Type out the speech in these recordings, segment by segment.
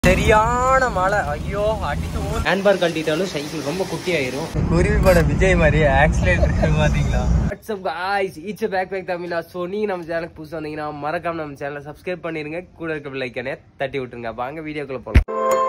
சரியான மழை. ஐயோ அடிச்சு ஹேண்ட்பார் கழட்டிட்டாலும் சைக்கிள் ரொம்ப குட்டி ஆயிரும். குருவி பட விஜய் மாதிரி ஆக்சிடென்ட் பாத்தீங்களா? வாட்ஸ்அப் गाइस, இட்ஸ் பேக் தமிழா. சோ நீங்க நம்ம சேனலுக்கு புதுசா வந்தீங்கன்னா மறக்காம நம்ம சேனலை சப்ஸ்கிரைப் பண்ணிருங்க. கூட இருக்க பெல் ஐகானை தட்டி விட்டுருங்க. வாங்க வீடியோக்குள்ள போலாம்.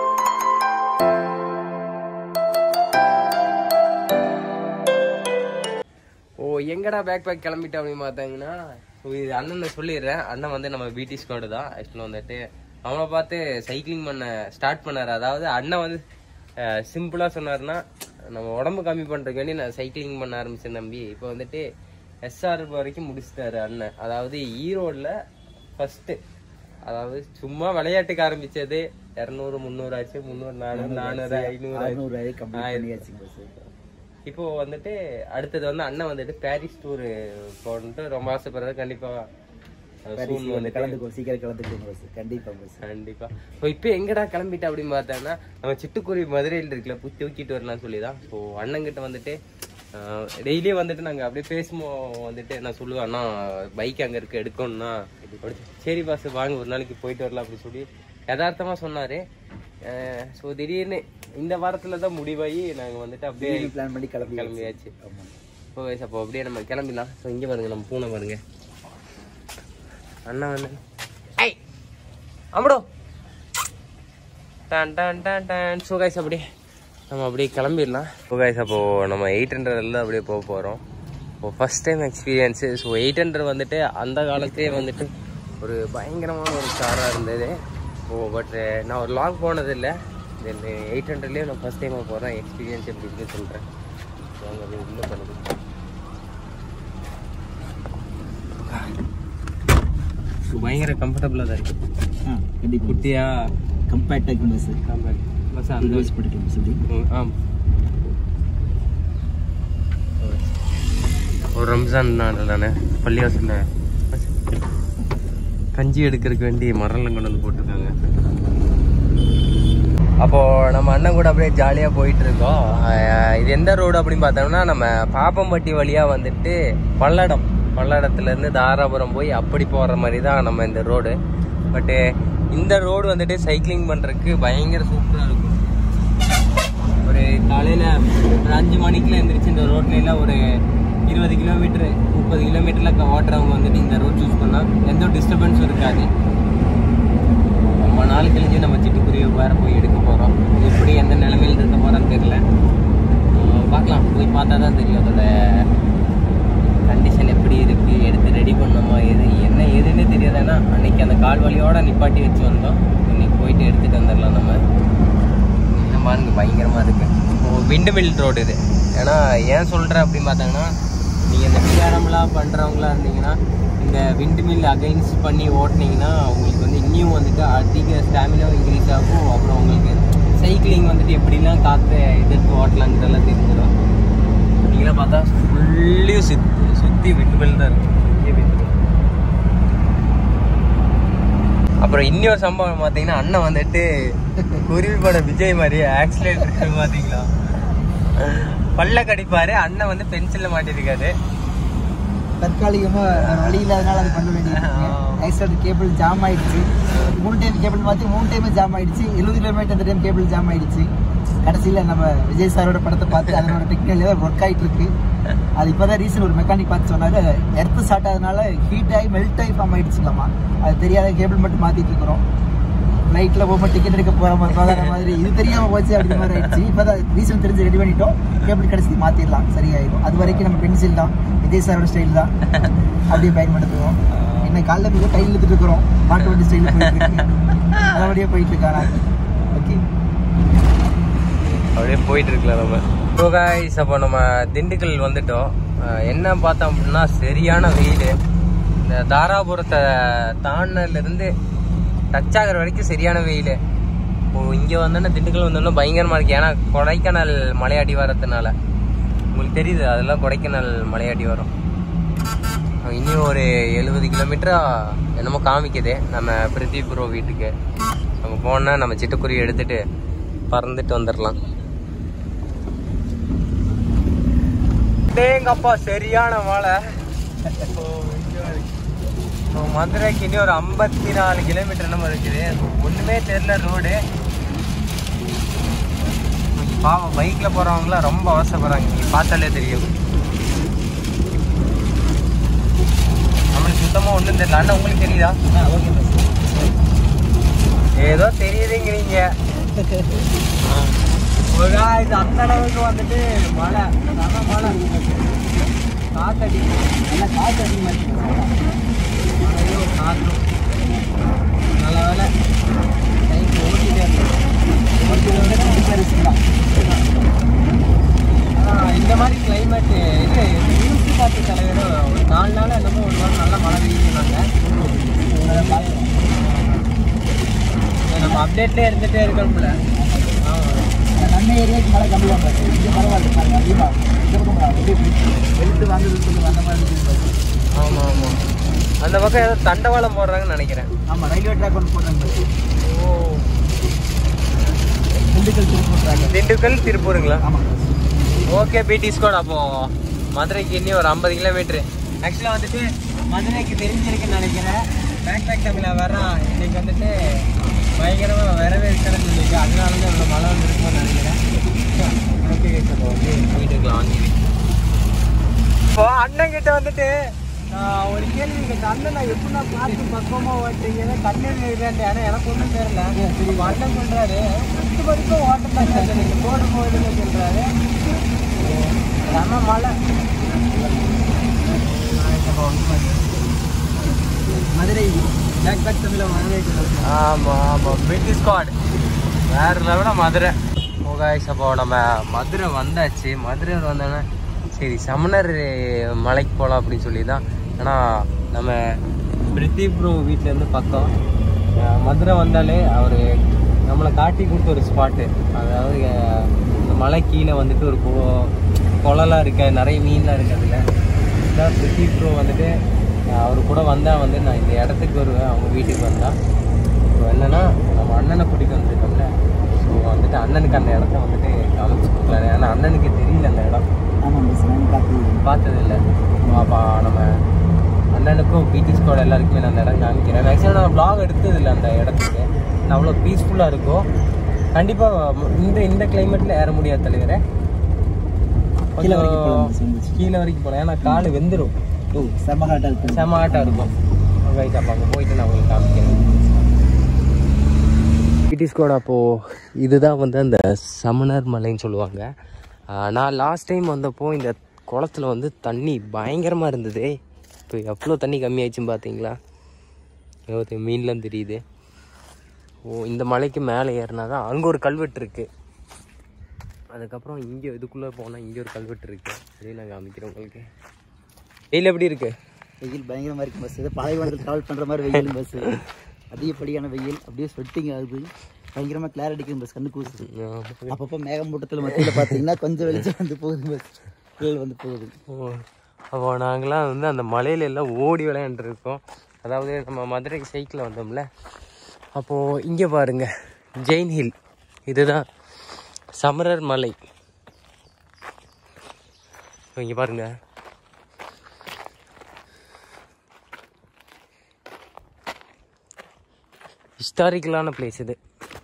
ஓ எங்கடா பேக் கிளம்பிட்டேன் அப்படின்னு பார்த்தாங்கன்னா, இது அண்ணனை சொல்லிடுறேன். அண்ணன் வந்து நம்ம பிடி ஸ்குவாடு தான். ஆக்சுவலாக வந்துட்டு அவனை பார்த்து சைக்கிளிங் பண்ண ஸ்டார்ட் பண்ணாரு. அதாவது அண்ணன் வந்து சிம்பிளா சொன்னாருன்னா, நம்ம உடம்பு கம்மி பண்றதுக்கு வேண்டி நான் சைக்கிளிங் பண்ண ஆரம்பிச்சேன் தம்பி. இப்போ வந்துட்டு SR வரைக்கும் முடிச்சுட்டாரு அண்ணன். அதாவது ஈரோடுல ஃபர்ஸ்ட், அதாவது சும்மா விளையாட்டுக்கு ஆரம்பிச்சது 200 300 ஆச்சு, 300 400 400 500 இப்போ வந்துட்டு அடுத்தது வந்து அண்ணன் வந்துட்டு பாரிஸ் டூர் போட்டு ரொம்ப ஆசைப்படுறது. கண்டிப்பா கண்டிப்பா. இப்ப எங்கடா கிளம்பிட்டா அப்படின்னு பார்த்தோம்னா, நம்ம சிட்டுக்குருவி மதுரையில் இருக்குல்ல, தூக்கிட்டு வரலாம்னு சொல்லிதான். ஸோ அண்ணங்கிட்ட வந்துட்டு டெய்லியும் வந்துட்டு நாங்க அப்படியே பேசுவோம். வந்துட்டு நான் சொல்லுவேன், அண்ணா பைக் அங்க இருக்கு எடுக்கணும்னா, சரி பாஸ் வாங்க ஒரு நாளைக்கு போயிட்டு வரலாம் அப்படின்னு சொல்லி யதார்த்தமா சொன்னாரு. ஸோ திடீர்னு இந்த வாரத்துலதான் முடிவாகி நாங்க வந்துட்டு அப்படியே பிளான் பண்ணி கிளம்பியாச்சு. அப்போ அப்படியே நம்ம கிளம்பிடலாம். ஸோ இங்க பாருங்க, நம்ம பூனை பாருங்க, அண்ணா வந்து அம்படோ டான் டான் டான் டான். ஸோ கைஸ் அப்படியே நம்ம அப்படியே கிளம்பிடலாம். ஸோ கைஸ் அப்போ நம்ம 800 அப்படியே போக போகிறோம். இப்போ ஃபர்ஸ்ட் டைம் எக்ஸ்பீரியன்ஸு. ஸோ 800 வந்துட்டு அந்த காலத்திலே வந்துட்டு ஒரு பயங்கரமான ஒரு காராக இருந்தது. பட் நான் ஒரு லாங் போனதில்லை. தென் 800லேயே நான் ஃபர்ஸ்ட் டைமாக போகிறேன். எக்ஸ்பீரியன்ஸ் எப்படி இருக்குன்னு சொல்கிறேன். ஸோ அங்கே அப்படியே உள்ளே பண்ணுது. பயங்கர கம்ஃபர்டபுளாக தான் இருக்கு. கண்டிப்பாக குட்டியா கம்பேக்டாக பஸ் அந்த வயசு படிக்கலாம் சொல்லி. ஆமாம், ஒரு ரம்ஜான் நாள் தானே, பள்ளிவாசல்ல கஞ்சி எடுக்கிறதுக்கு வேண்டி மரம்லாம் கொண்டு வந்து போட்டிருக்காங்க. அப்போது நம்ம அண்ணன் கூட அப்படியே ஜாலியாக போயிட்டு இருக்கோம். இது எந்த ரோடு அப்படின்னு பார்த்தோம்னா, நம்ம பாப்பம்பட்டி வழியாக வந்துட்டு பல்லடத்துலேருந்து தாராபுரம் போய் அப்படி போகிற மாதிரி தான் நம்ம இந்த ரோடு. பட்டு இந்த ரோடு வந்துட்டு சைக்கிளிங் பண்ணுறதுக்கு பயங்கர சூப்பராக இருக்கும். ஒரு காலையில் ஒரு 5 மணிக்குள்ள எழுந்திரிச்சு இந்த ரோட்லாம் ஒரு 20 கிலோமீட்டர் 30 கிலோமீட்டரில் ஓட்டுறவங்க வந்துட்டு இந்த ரோட் சூஸ் பண்ணால் எந்த டிஸ்டர்பன்ஸும் இருக்காது. ரொம்ப நாள் கழிஞ்சு நம்ம சிட்டுக்குருவி வேறு போய் எடுக்க போகிறோம். எப்படி எந்த நிலைமையில் இருக்க போகிறோன்னு தெரியல. பார்க்கலாம், போய் பார்த்தா தான் தெரியும் அதோட கண்டிஷன் எப்படி இருக்குது, எடுத்து ரெடி பண்ணோமா, என்ன ஏதுன்னு தெரியாதுன்னா. அன்றைக்கி அந்த கால் வலியோடு நிப்பாட்டி வச்சு வந்தோம். இன்னைக்கு போயிட்டு எடுத்துகிட்டு வந்துடலாம். நம்ம என்ன பாருங்க, பயங்கரமாக இருக்குது. இப்போது விண்டுமில் ரோடு இது. ஏன்னா ஏன் சொல்கிறேன் அப்படின்னு பார்த்தாங்கன்னா, நீங்கள் இந்த பிஆர்எம்லாம் பண்ணுறவங்களா இருந்தீங்கன்னா, இந்த விண்டுமில் அகைன்ஸ்ட் பண்ணி ஓட்டினீங்கன்னா உங்களுக்கு வந்து இன்னும் வந்துட்டு அதிக ஸ்டாமினாவும் இன்க்ரீஸ் ஆகும். அப்புறம் உங்களுக்கு சைக்கிளிங் வந்துட்டு எப்படிலாம் காற்று எதிர்த்து ஓட்டலாங்கிறதெல்லாம் தெரிஞ்சிடும். நீங்களாம் பார்த்தா ஃபுல்லியும் சுற்றி விண்டுமில் தான் இருக்கும். அப்புறம் இன்னொரு சம்பவம் பார்த்தீங்கன்னா, அண்ணன் வந்துட்டு குருவி பட விஜய் மாதிரி ஆக்சிடென்ட் பார்த்தீங்களா, பல்ல கடிப்பாரு. அண்ணன் வந்து பென்சில்ல மாட்டிருக்காரு. தற்காலிகமா வழி இல்லாதனால அது பண்ண வேண்டியது. கேபிள் ஜாம் ஆயிடுச்சு. 3 டைம் கேபிள் மாற்றி 3 டைமே ஜாம் ஆயிடுச்சு. 70 கிலோமீட்டர் அந்த டைம் கேபிள் ஜாம் ஆயிடுச்சு. கடைசியில் நம்ம விஜய் சாரோட படத்தை பார்த்து அதனோட டெக்னிக்கல் ஒர்க் ஆகிட்டு இருக்கு. அது இப்போதான் ரீசன் ஒரு மெக்கானிக் பார்த்து சொன்னாரு, எர்த்து ஸ்டார்ட் ஆகுதுனால ஹீட் ஆகி மெல்ட் ஆகி ஃபார்ம் ஆயிடுச்சுலாமா. அது தெரியாத கேபிள் மட்டும் மாற்றிட்டு இருக்கிறோம். ஃப்ளைட்டில் போகும்போது டிக்கெட் எடுக்க போகிற மாதிரி இது தெரியாமல் போச்சு அப்படி மாதிரி ஆயிடுச்சு. இப்போ தான் ரீசன் தெரிஞ்சு ரெடி பண்ணிட்டோம். கேபிள் கடைசி மாற்றிடலாம், சரியாயிடும். அது வரைக்கும் நம்ம பென்சில் தான், விஜய் சாரோட ஸ்டைல் தான் அப்படியே பயன்படுத்துவோம். என்ன காலைல மிக கையில் எடுத்துட்டு இருக்கிறோம். மாட்டு வண்டி ஸ்டைலில் போயிட்டு இருக்கு, அதபடியே போயிட்டு இருக்காங்க. ஓகே, அப்படியே போயிட்டு இருக்கலாம் நம்ம. ஸோ கைஸ் அப்போ நம்ம திண்டுக்கல் வந்துட்டோம். என்ன பார்த்தோம் அப்படின்னா, சரியான வெயில். இந்த தாராபுரத்தை தாண்டினதுலேருந்து டச் ஆகிற வரைக்கும் சரியான வெயில். இப்போது இங்கே வந்தோன்னா திண்டுக்கல் வந்தோன்னா பயங்கரமாக இருக்குது. ஏன்னா கொடைக்கானல் மலையாடி வரதுனால உங்களுக்கு தெரியுது, அதெல்லாம் கொடைக்கானல் மலையாடி வரும். இன்னும் ஒரு 70 கிலோமீட்டரா என்னமோ காமிக்குது நம்ம பிரித்வி ப்ரோ வீட்டுக்கு. அங்கே போனால் நம்ம சிட்டுக்குருவி எடுத்துகிட்டு பறந்துட்டு வந்துடலாம். எங்கப்பா சரியான மழை. மதுரைக்கு இன்னும் ஒரு 54 கிலோமீட்டர் நம்ம இருக்குது. ஒன்றுமே தெரியல ரோடு. பாவம் பைக்கில் போகிறவங்களாம் ரொம்ப அவசரப்படுறாங்க, நீங்கள் பார்த்தாலே தெரியும். நம்மளுக்கு சுத்தமாக ஒன்றும் தெரியல. அண்ணா உங்களுக்கு தெரியுதா? Okay boss. ஏதோ தெரியுதுங்கிறீங்க. இது அந்த அளவுக்கு வந்துட்டு மழை, நல்ல மழை, காத்தடி, நல்லா காற்று அதிகமாக காற்றும். நல்ல வேலை டைம் ஓட்டிகிட்டே இருந்தோம். இந்த மாதிரி கிளைமேட்டு இது நியூஸ் பார்த்து தலைவரும் ஒரு 4 நாள் என்னமோ ஒரு நாள் நல்லா மழை பெய்யுனாங்க. நம்ம அப்டேட்லேயே இருந்துகிட்டே இருக்கணும்ல. நம்ம ஏரியாவுக்கு மழை கம்மியாக இங்கே பரவாயில்ல, அதிகமாக வெளுத்து வாங்குறது சொல்லுங்க அந்த மாதிரி இருக்குது. ஆமாம் ஆமாம், அந்த பக்கம் ஏதோ தண்டவாளம் போடுறாங்கன்னு நினைக்கிறேன். ஆமாம், ரயில்வே ட்ராக் ஒன்று போடுறாங்க. ஓ, திண்டுக்கல் திருப்பூர். திண்டுக்கல் திருப்பூருங்களா? ஆமாம். ஓகே பிடி ஸ்குவாட். அப்போது மதுரைக்கு இன்னும் ஒரு 50 கிலோமீட்ரு. ஆக்சுவலாக வந்துட்டு மதுரைக்கு தெரிஞ்சிருக்குன்னு நினைக்கிறேன். பேக் பேக் தமிழில் வர்றான். இன்றைக்கி வந்துட்டு பயங்கரமாக வரவேற்கிறேன்னு சொல்லியிருக்கு. அதனால தான் இவ்வளோ மழை வந்துருக்குன்னு நினைக்கிறேன். ஓகே இப்போ வந்து வீட்டுக்குலாம் வாங்கி இப்போ அண்ணன்கிட்ட வந்துட்டு ஒரு கேள்வி கேட்டேன். அண்ணன் நான் எப்படி நான் பார்த்து பக்குவமாக ஓட்டுறீங்க கண்ணீர் இருக்கான்ட்டு. ஆனால் எனக்கு ஒன்றும் தெரியல. சரி அண்ணன் சொல்கிறாரு 10 வரைக்கும் ஓட்டத்தான் நீங்கள் போடு போயிடுன்னு சொல்கிறாரு. நம்ம மழை மதுரை பேக் பேக் தமிழில் வரவேற்கிறது. ஆமாம் ஆமாம், பிடி ஸ்குவாட் வேறு லெவலில் மதுரை. ஓகாய்ஸ், அப்போ நம்ம மதுரை வந்தாச்சு. மதுரை வந்தோன்னா சரி சமணர் மலைக்கு போகலாம் அப்படின்னு சொல்லி தான். ஆனால் நம்ம பிரித்திக் ப்ரோ வீட்டிலேருந்து பக்கம். மதுரை வந்தாலே அவர் நம்மளை காட்டி கொடுத்த ஒரு ஸ்பாட்டு. அதாவது இந்த மலை கீழே வந்துட்டு ஒரு குளம்லாம் இருக்க, நிறைய மீன்லாம் இருக்குது. அதில் இதான் பிரித்திக் ப்ரோ வந்துட்டு அவர் கூட வந்தால் வந்து நான் இந்த இடத்துக்கு வருவேன். அவங்க வீட்டுக்கு வந்தால் இப்போ என்னென்னா நம்ம அண்ணனை கூட்டிகிட்டு வந்துருக்கோம்ல. ஸோ வந்துட்டு அண்ணனுக்கு அந்த இடத்த வந்துட்டு காமிச்சு கொடுக்கலாரு. ஏன்னா அண்ணனுக்கு தெரியல அந்த இடம். ஆமாம் பஸ், பார்த்ததில்லை. அப்போ நம்ம அண்ணனுக்கும் பிடி ஸ்குவாட் எல்லாருக்குமே நான் அந்த இடம் காமிக்கிறேன். மேக்ஸிமம் நான் வ்ளாக் எடுத்ததில்லை அந்த இடத்துக்கு. அவ்வளோ பீஸ்ஃபுல்லாக இருக்கும். கண்டிப்பாக இந்த கிளைமேட்டில் ஏற முடியாது தலைவரே. கீழே வரைக்கும் போகலாம், ஏன்னா கால் வெந்துடும். செம ஹாட்டாக இருக்கும். ரைட், அப்போ அங்கே போயிட்டு நான் உங்களுக்கு காமிக்கிறேன். பிடி ஸ்குவாட் அப்போது இதுதான் வந்து அந்த சமணர் மலைன்னு சொல்லுவாங்க. நான் லாஸ்ட் டைம் வந்தப்போ இந்த குளத்துல வந்து தண்ணி பயங்கரமாக இருந்தது. இப்போ எவ்வளோ தண்ணி கம்மியாயிடுச்சுன்னு பார்த்தீங்களா? எவ்வளோ மீன்லாம் தெரியுது. ஓ, இந்த மலைக்கு மேலே ஏறினா தான் அங்கே ஒரு கல்வெட்டு இருக்குது. அதுக்கப்புறம் இங்கே இதுக்குள்ளே போனால் இங்கே ஒரு கல்வெட்டு இருக்குது. அதையும் நான் காமிக்கிறேன் உங்களுக்கு. வெயில் எப்படி இருக்கு? வெயில் பயங்கரமாக இருக்குது பஸ். இது பாலைவனத்தில் ட்ராவல் பண்ணுற மாதிரி வெயில் பஸ். அதிகப்படியான வெயில், அப்படியே ஸ்வெட்டிங் ஆகுது. பயங்கரமாக கிளாரிட்டிக்கு பஸ், கண்ணு கூசுது. அப்பப்போ மேகமூட்டத்தில் மத்தியில் பார்த்தீங்கன்னா கொஞ்சம் வெளிச்சம் வந்து போகுது பஸ், வெயில் வந்து போகுது. அப்போ நாங்களாம் வந்து அந்த மலையில எல்லாம் ஓடி விளையாண்டுருக்கோம். அதாவது நம்ம மதுரைக்கு சைக்கிளில் வந்தோம்ல, அப்போது இங்கே பாருங்கள் ஜெயின் ஹில். இதுதான் சமணர் மலை. இங்கே பாருங்கள், ஹிஸ்டாரிக்கலான பிளேஸ் இது.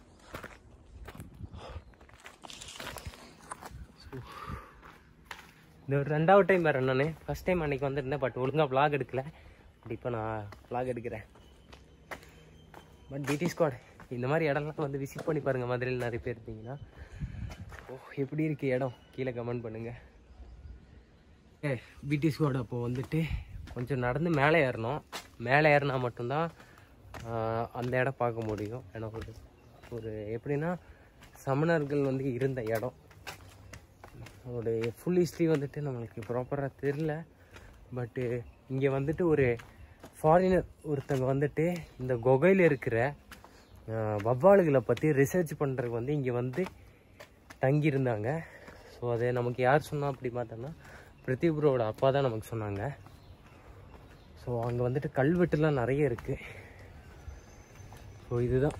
இந்த ஒரு 2வது டைம் வரேன் நான். ஃபஸ்ட் டைம் அன்றைக்கி வந்துருந்தேன், பட் ஒழுங்காக வ்ளாக் எடுக்கலை. இப்போ நான் வ்ளாக் எடுக்கிறேன். பட் பிடி ஸ்குவாட் இந்த மாதிரி இடம்லாம் வந்து விசிட் பண்ணி பாருங்கள். மதுரையில் நிறைய பேர் இருந்தீங்கன்னா. எப்படி இருக்குது இடம் கீழே கமெண்ட் பண்ணுங்கள். பிடி ஸ்குவாட் அப்போது வந்துட்டு கொஞ்சம் நடந்து மேலே ஏறணும். மேலே ஏறினா மட்டும்தான் அந்த இடம் பார்க்க முடியும். ஏன்னா ஒரு எப்படின்னா சமணர்கள் வந்து இருந்த இடம். அதோடைய ஃபுல் ஹிஸ்ட்ரி வந்துட்டு நம்மளுக்கு ப்ராப்பராக தெரில. பட்டு இங்கே வந்துட்டு ஒரு ஃபாரினர் ஒருத்தங்க வந்துட்டு இந்த குகையில் இருக்கிற வவ்வால்களை பற்றி ரிசர்ச் பண்ணுறதுக்கு வந்து இங்கே வந்து தங்கியிருந்தாங்க. ஸோ அதை நமக்கு யார் சொன்னால் அப்படி பார்த்தோன்னா பிரித்திக் ப்ரோவோட அப்பா தான் நமக்கு சொன்னாங்க. ஸோ அங்கே வந்துட்டு கல்வெட்டுலாம் நிறைய இருக்குது. ஸோ இதுதான்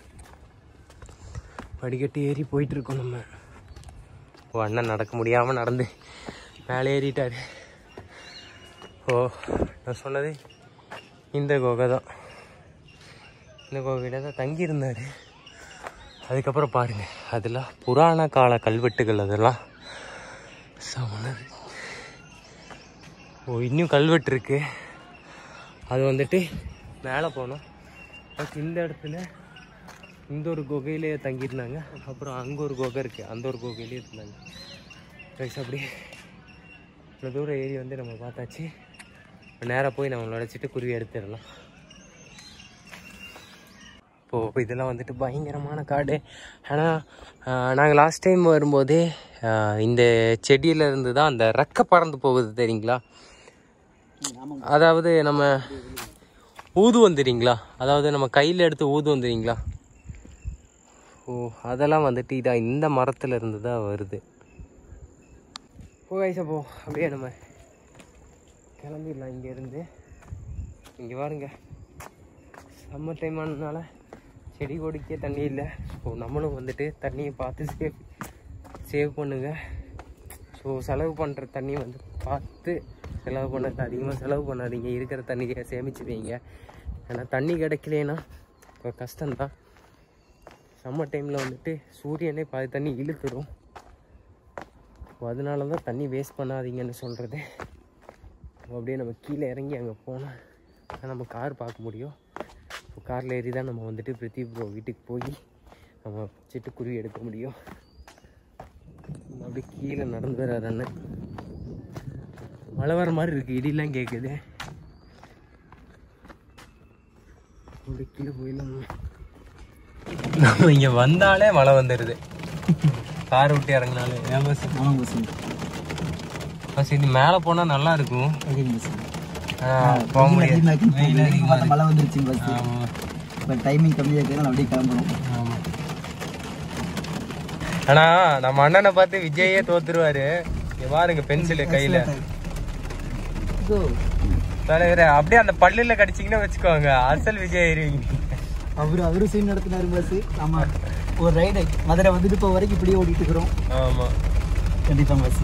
படிக்கட்டு ஏறி போயிட்டுருக்கோம் நம்ம. ஓ, அண்ணன் நடக்க முடியாமல் நடந்து மேலே ஏறிட்டார். ஓ, நான் சொன்னது இந்த குகை தான். இந்த குகையில் தான் தங்கியிருந்தார். அதுக்கப்புறம் பாருங்கள் அதெல்லாம் புராண கால கல்வெட்டுகள் அதெல்லாம் சமணர். ஓ இன்னும் கல்வெட்டு இருக்குது. அது வந்துட்டு மேலே போனோம். பட் இந்த இடத்துல இந்த ஒரு குகையிலே தங்கியிருந்தாங்க. அப்புறம் அங்கே ஒரு குகை இருக்குது, அந்த ஒரு குகையிலே இருந்தாங்க. ரைஸ் அப்படி இவ்வளோ தூரம் ஏறி வந்து நம்ம பார்த்தாச்சு. நேராக போய் நம்மளோட சிட்டுக்குருவி எடுத்துடலாம். இப்போது இதெல்லாம் வந்துட்டு பயங்கரமான காடு. ஆனால் நாங்கள் லாஸ்ட் டைம் வரும்போதே இந்த செடியில் இருந்து தான் அந்த ரெக்கை பறந்து போகுது தெரியுங்களா? அதாவது நம்ம ஊது வந்துடுறீங்களா, அதாவது நம்ம கையில் எடுத்து ஊது வந்துடுறீங்களா? ஓ அதெல்லாம் வந்துட்டு இதாக இந்த மரத்தில் இருந்து தான் வருது. போ அப்படியே நம்ம கிளம்பிடலாம் இங்கேருந்து. இங்கே பாருங்க சம்மர் டைம் ஆனதுனால செடி கொடிக்க தண்ணி இல்லை. ஸோ நம்மளும் வந்துட்டு தண்ணியை பார்த்து சேவ் பண்ணுங்க. ஸோ செலவு பண்ணுற தண்ணியை வந்து பார்த்து செலவு பண்ண அதிகமாக செலவு பண்ணாதீங்க. இருக்கிற தண்ணியை சேமிச்சு வைங்க. ஏன்னா தண்ணி கிடைக்கலனா ஒரு கஷ்டம்தான். சம்மர் டைமில் வந்துட்டு சூரியனே பாதி தண்ணி இழுத்துடும். ஸோ அதனால தான் தண்ணி வேஸ்ட் பண்ணாதீங்கன்னு சொல்கிறது. அப்படியே நம்ம கீழே இறங்கி அங்கே போனால் நம்ம கார் பார்க்க முடியும். ஸோ காரில் ஏறி தான் நம்ம வந்துட்டு பிரித்தி ப்ரோ வீட்டுக்கு போய் நம்ம சிட்டுக்குருவி எடுக்க முடியும். அப்படியே கீழே நடந்து வர்றாரு அண்ணன். மழை வர மாதிரி இருக்குது, இடிலாம் கேட்குது. அப்படியே கீழே போயிடலாம். நம்ம இங்கே வந்தாலே மழை வந்துடுது. கார் விட்டு இறங்கினாலே இது மேலே போனால் நல்லா இருக்கும். போக முடியாது, மழை வந்துருச்சு. டைமிங் கம்மியாக இருக்கிறது அப்படியே கிளம்பணும். ஆமாம். ஆனால் நம்ம அண்ணனை பார்த்து விஜயே தோத்துருவாரு. பாருங்க பென்சிலு கையில் தலைவர அப்படியே அந்த பல்லில் கடிச்சிங்கன்னா வச்சுக்கோங்க, அசல் விஜய் ஏறிவீங்க. அவரு சீன் நடத்தினாரு பஸ். ஆமா ஒரு ரைடு மதுரை வந்துட்டு இப்போ வரைக்கும் இப்படியே ஓடிட்டு இருக்கிறோம். ஆமா கண்டிப்பா பஸ்.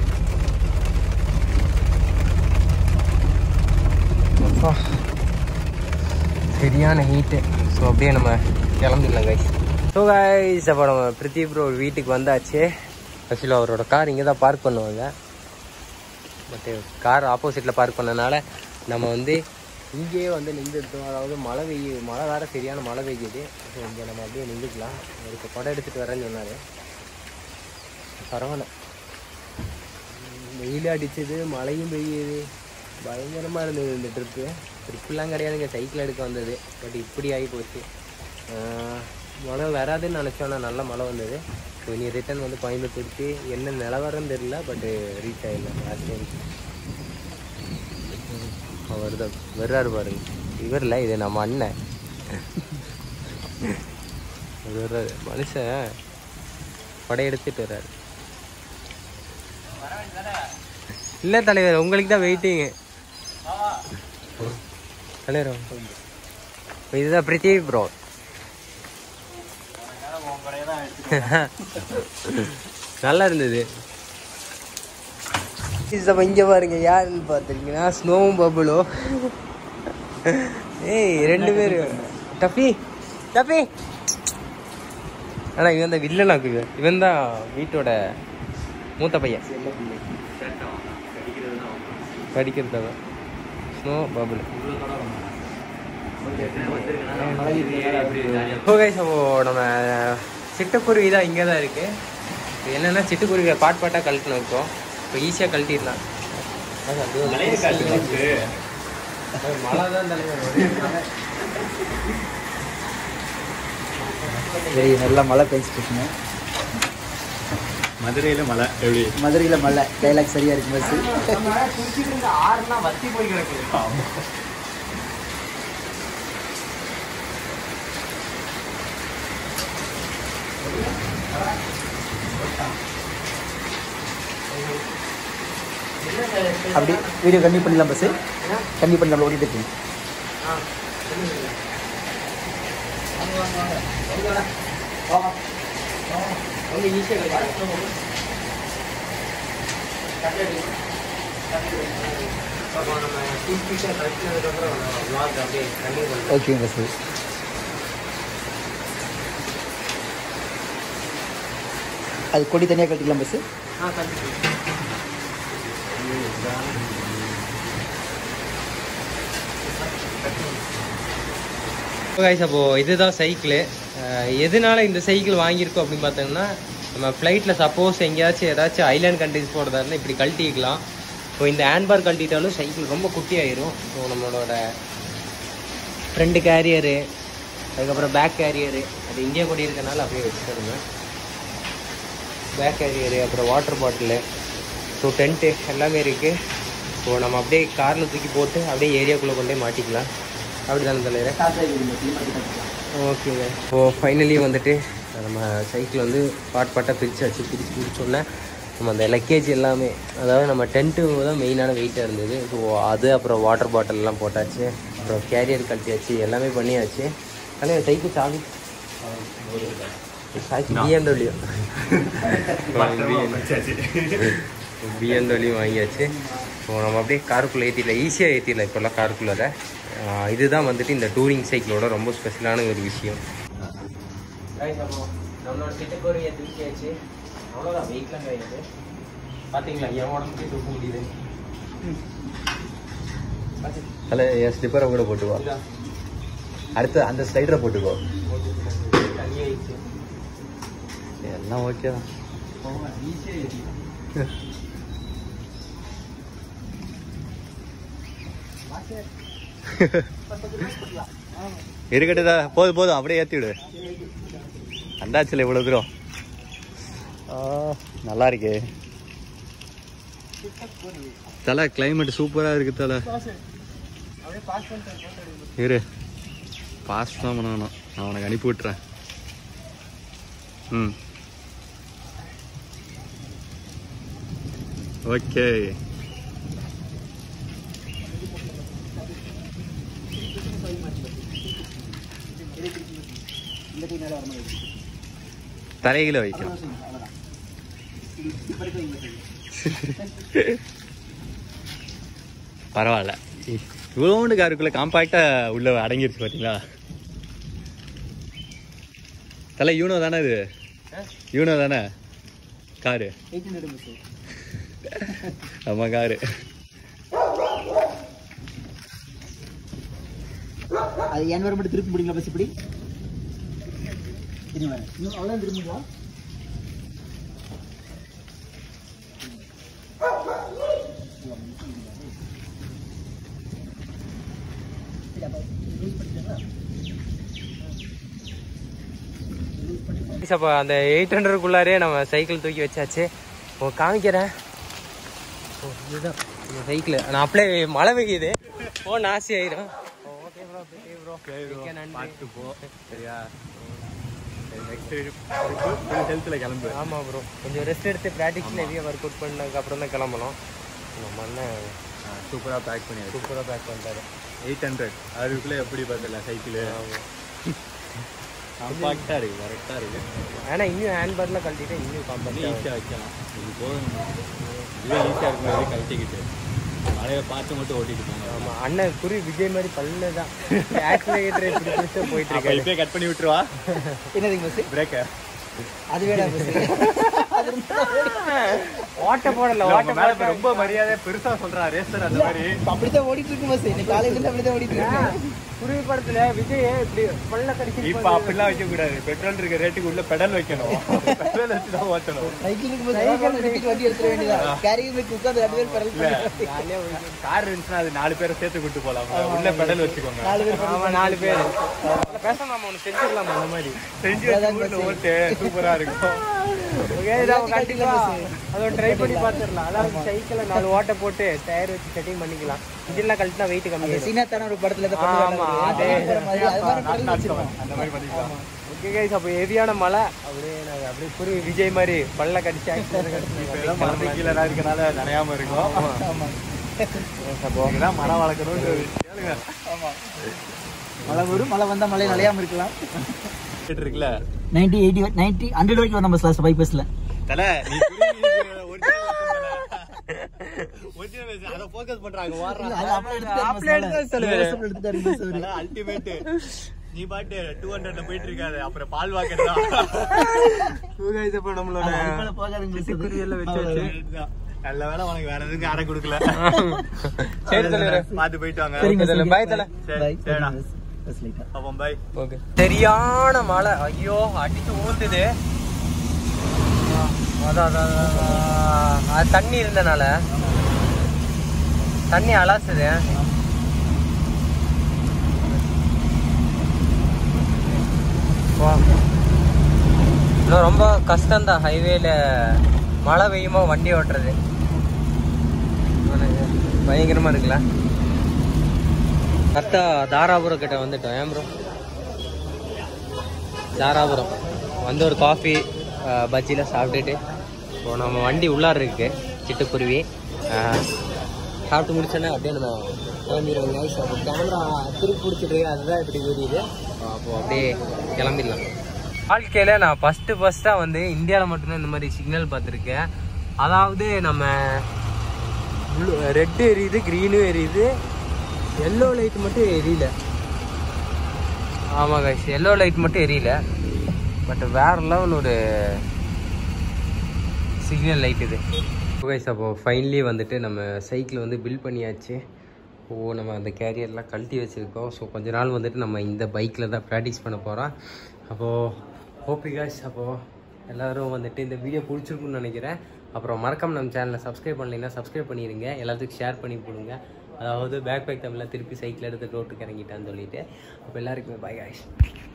சரியான ஹீட்டு. ஸோ அப்படியே நம்ம கிளம்பிடலாம் கைஸ். ஸோ கைஸ் அப்போ நம்ம பிரித்தி ப்ரோ வீட்டுக்கு வந்தாச்சு. ஆக்சுவலாக அவரோட கார் இங்கே தான் பார்க் பண்ணுவாங்க. பட்டு கார் ஆப்போசிட்டில் பார்க் பண்ணனால நம்ம வந்து இங்கேயே வந்து நின்றுட்டோம். அதாவது மழை வேற சரியான மழை பெய்யுது. ஸோ இங்கே நம்ம அப்படியே நின்றுக்கலாம். அவருக்கு படம் எடுத்துகிட்டு வரேன்னு சொன்னார். பரவாயில்ல, வெயில் அடிச்சது, மழையும் பெய்யுது, பயங்கரமாக இருந்தது இந்த ட்ரிப்புலாம் கிடையாதுங்க. சைக்கிள் எடுக்க வந்தது, பட் இப்படி ஆகி போச்சு. மழை வராதுன்னு நினச்சோன்னா நல்ல மழை வந்தது. ஸோ இனி ரிட்டன் வந்து கோயம்புத்தூருக்கு என்ன நிலவரன்னு தெரியல, பட்டு ரீச் ஆகிடலாம் லாஸ்ட் டைம். அவர் தான் வர்றாரு பாருங்க. இவர் இல்லை, இது நம்ம அண்ணன். வர்றாரு மனுஷன், படையெடுத்துட்டு வர்றாரு. இல்லை தலைவர், உங்களுக்கு தான் வெயிட்டிங்கு தலைவர். இதுதான் பிரித்தி ப்ரோ. நல்லா இருந்தது. இங்கே பாருங்க யாருன்னு பார்த்துருக்கீங்கன்னா ஸ்னோவும் பபுளோ. ஏய் ரெண்டு பேர் டஃபி டஃபி. ஆனால் இவன் தான் வில்லனாக்கு. இவன் தான் வீட்டோட மூத்த பையன். கடிக்கிறத ஸ்னோ பபுள். ஓகே ஸோ நம்ம சிட்டுக்குருவி தான் இங்கே தான் இருக்குது. என்னென்னா சிட்டுக்குருவியை பாட்டாக கழட்டின இருக்கோம். இப்போ ஈஸியாக கழட்டிடலாம். மழை தான் சரி, நல்லா மழை பெஞ்சிட்டுங்க. மதுரையில் மழை எப்படி? மதுரையில் மழை டைலாக் சரியா இருக்கு பஸ். ஆறுலாம் வத்தி போய் கிடக்குது. அப்படி வீடியோ கண்டிப்பாக பண்ணலாம் பஸ். கண்டிப்பாக பண்ணி நம்மள ஓடிட்டு இருக்கீங்க. Okay boss. அது கொடி தனியாக கட்டிக்கலாம் பஸ். அப்போ இதுதான் சைக்கிள். எதனால இந்த சைக்கிள் வாங்கியிருக்கோம் அப்படின்னு பார்த்தோம்னா, நம்ம ஃப்ளைட்டில் சப்போஸ் எங்கேயாச்சும் ஏதாச்சும் ஐலாண்ட் கண்ட்ரிஸ் போகிறதா இருந்தால் இப்படி கழட்டிக்கலாம். ஸோ இந்த ஹேண்ட்பார் கழட்டிட்டாலும் சைக்கிள் ரொம்ப குட்டியாயிரும். ஸோ நம்மளோட ஃப்ரண்ட் கேரியரு, அதுக்கப்புறம் பேக் கேரியரு, அது இங்கே கூட இருக்கனால அப்படியே வச்சுருங்க. பேக் கேரியரு, அப்புறம் வாட்டர் பாட்டிலு, ஸோ டென்ட்டு எல்லாமே இருக்குது. ஸோ நம்ம அப்படியே காரில் தூக்கி போட்டு அப்படியே ஏரியாக்குள்ளே கொண்டே மாட்டிக்கலாம். அப்படி தானே தலைவர்? ஓகேங்க. ஸோ ஃபைனலி வந்துட்டு நம்ம சைக்கிள் வந்து பாட்டாக பிரித்து பிடிச்சோன்னே நம்ம அந்த லக்கேஜ் எல்லாமே, அதாவது நம்ம டென்ட்டு தான் மெயினான வெயிட்டாக இருந்தது. ஸோ அது அப்புறம் வாட்டர் பாட்டிலெலாம் போட்டாச்சு, அப்புறம் கேரியர் கட்டியாச்சு, எல்லாமே பண்ணியாச்சு. ஆனால் சைக்கிள் சாவி பிஎம்டபிள்யூ வாங்கியாச்சு. ஸோ நம்ம அப்படியே காருக்குள்ளே ஏற்றிடலாம், ஈஸியாக ஏற்றிடலாம் இப்போல்லாம் காருக்குள்ளே. இதுதான் வந்துட்டு இந்த டூரிங் சைக்கிளோட ரொம்ப ஸ்பெஷலான ஒரு விஷயம். நம்மளோட சிட்டுக்குருவியை தூக்கியாச்சு. அவ்வளோதான், வெயிட்லாம் கிடையாது. பார்த்தீங்களா என் உடம்புக்கு தூக்க முடியுது. அதில் என் ஸ்லிப்பரை கூட போட்டுக்கோ, அடுத்து அந்த ஸ்லைடரை போட்டுக்கோ. தனியாகிடுச்சு, எல்லாம் ஓகே தான். இருக்கட்டுதா, போதும் அப்படியே ஏற்றி விடு. அண்டாச்சில் இவ்வளோ தூரம் நல்லா இருக்கு தலை. கிளைமேட் சூப்பராக இருக்கு தலை. இரு, பாஸ் தான் பண்ணணும், நான் உனக்கு அனுப்பி விட்டுறேன். ம் ஓகே. தலைகளை வைக்கணும். பரவாயில்ல, இவ்வளோண்டு காருக்குள்ள காம்பாக்டா உள்ள அடங்கிருச்சு பார்த்தீங்களா. தலை யூனோ தானே இது? யூனோ தானே காரு? ஆமா காரு. அது என் வர மட்டும் திருப்பி முடியுங்களா பஸ்? இப்படி அவ்வளோ திரும்பிங்களா? அப்போ அந்த 800க்குள்ளாரே நம்ம சைக்கிள் தூக்கி வச்சாச்சு. காமிக்கிறேன். இதுதான் இந்த சைக்கிள். நான் அப்படியே மழை பெய்யுது, நாசி ஆயிரும். ஓகே ப்ரோ, நன்றி. சரியா? ஹெல்த்தில் கிளம்பு. ஆமாம் ப்ரோ, கொஞ்சம் ரெஸ்ட் எடுத்து ப்ராக்டிஸில் ஹெவியாக ஒர்க் அவுட் பண்ணதுக்கு அப்புறம் தான் கிளம்பணும். நம்ம அண்ணன் சூப்பராக பேக் பண்ணிட்டாரு. 800 அதுக்குள்ளே எப்படி பார்த்தல சைக்கிள் காம்பாக்டாக இருக்குது, கரெக்டாக இருக்குது. ஆனால் இன்னும் ஹேண்ட்பேக்கில் கழட்டிட்டு இன்னும் காம்பாக்டாக ஈஸியாக வைக்கலாம். இது போதும், இதுவே ஈஸியாக இருக்கும். கழட்டிக்கிட்டு மழையை பார்த்து மட்டும் ஓட்டிட்டு போங்க. ஆமாம், அண்ணன் குருவி விஜய் மாதிரி பல்லு தான் ஆக்சிலேட்டர் இப்படி பிடிச்சா போயிட்டு இருக்கா. இப்போயே கட் பண்ணி விட்டுருவா. என்னதுங்க பஸ்? பிரேக்கை அது வேடா பஸ்? ஓட்ட போடல, ஓட்ட மேலே ரொம்ப மரியாதை பெருசாக சொல்கிறா ரேசர். அந்த மாதிரி அப்படித்தான் ஓடிட்டு இருக்கு பஸ். இன்னைக்கு காலையிலேருந்து அப்படித்தான் ஓடிட்டு இருக்கு. குருவி படத்துல விஜய் இப்படி பல்ல கடிச்சு. இப்ப அப்படிலாம் வைக்க கூடாது. பெட்ரோல் இருக்க ரேட்டுக்கு உள்ள பெடல் வைக்கணும். பெட்ரோல் வச்சு தான் ஓட்டணும். சைக்கிளுக்கு வண்டி எடுத்துட வேண்டியதா? கேரியருக்கு உட்காந்து 2 பேர் பெடல். கார் இருந்துச்சுன்னா அது 4 பேரை சேர்த்து கூட்டு போலாம். உள்ள பெடல் வச்சுக்கோங்க. 4 பேர் பேசாம நம்ம ஒன்று செஞ்சுக்கலாம். அந்த மாதிரி செஞ்சு ஓட்டு சூப்பரா இருக்கும். அதை ட்ரை பண்ணி பார்த்துடலாம். அதாவது சைக்கிள 4 ஓட்டை போட்டு டயர் வச்சு செட்டிங் பண்ணிக்கலாம். இதெல்லாம் கழிச்சுனா வெயிட் கம்மி. சீனாத்தான ஒரு படத்துல அப்போ ஹெவியான மழை அப்படியே குருவி விஜய் மாதிரி பல்ல கடிச்சு கீழே இருக்கனால நனையாம இருக்கும். மழை வளர்க்கணும். மழை வரும், மழை வந்தா மழை நனையாம இருக்கலாம். இருக்குல்ல 90, 80, 90, 100 வரைக்கும் வரும் நம்ம ஸ்லாஸ் பைபஸ்ல. தல நீ ஒரிஜினல் அத ஃபோக்கஸ் பண்றாங்க. வாரா அல்டிமேட் நீ பாட்டு 200 போயிட்டு இருக்காது அப்புறம் பால் வாக்கெட் நம்மளோட நல்ல வேலை உனக்கு வேற எதுவும் யாரை கொடுக்கல. சரி பாத்து போயிட்டு வாங்க. பாய். சரியான மழை, ஐயோ அடிச்சு ஊத்துது. அதான் தண்ணி இருந்தனால தண்ணி அலாசுது. இன்னும் ரொம்ப கஷ்டம்தான் ஹைவேல மழை பெய்யுமோ வண்டி ஓட்டுறது. பயங்கரமா இருக்குல்ல. கரெக்டா தாராபுரம் கிட்ட வந்துட்டோம். ஏன் ப்ரோ? தாராபுரம் வந்து ஒரு காஃபி பஜ்ஜிலாம் சாப்பிட்டுட்டு இப்போ நம்ம வண்டி உள்ளார இருக்கு. சிட்டு குருவி சாப்பிட்டு முடிச்சோன்னா அப்படியே நம்ம கிளம்பிடுவோம். அப்போ கேமரா திருப்பி பிடிச்சிட்டு அதுதான் இப்படி தெரியுது. அப்போ அப்படியே கிளம்பிடலாம். வாழ்க்கையில நான் ஃபர்ஸ்டா வந்து இந்தியாவில் மட்டும்தான் இந்த மாதிரி சிக்னல் பார்த்துருக்கேன். அதாவது நம்ம ரெட்டு எரியுது, க்ரீனும் எரியுது, எல்லோ லைட் மட்டும் எரியல. ஆமாம் கைஸ், எல்லோ லைட் மட்டும் எரியல. பட் வேற லெவல் ஒரு சிக்னல் லைட் இது கைஸ். அப்போது ஃபைனலி வந்துட்டு நம்ம சைக்கிள் வந்து பில்ட் பண்ணியாச்சு. நம்ம அந்த கேரியர்லாம் கழட்டி வச்சுருக்கோம். ஸோ கொஞ்ச நாள் வந்துட்டு நம்ம இந்த பைக்கில் தான் ப்ராக்டிஸ் பண்ண போகிறோம். அப்போது ஓகே கைஸ், அப்போது எல்லோரும் வந்துட்டு இந்த வீடியோ பிடிச்சிருக்குன்னு நினைக்கிறேன். அப்புறம் மறக்காம நம்ம சேனலை சப்ஸ்கிரைப் பண்ணலைன்னா சப்ஸ்கிரைப் பண்ணிடுங்க. எல்லாத்துக்கும் ஷேர் பண்ணி போடுங்க. அதாவது பேக் தமிழில் திருப்பி சைக்கிள் எடுத்து ரோட்டுக்கு இறங்கிட்டான்னு சொல்லிட்டு. அப்போ எல்லாருக்குமே பாய் கைஸ்.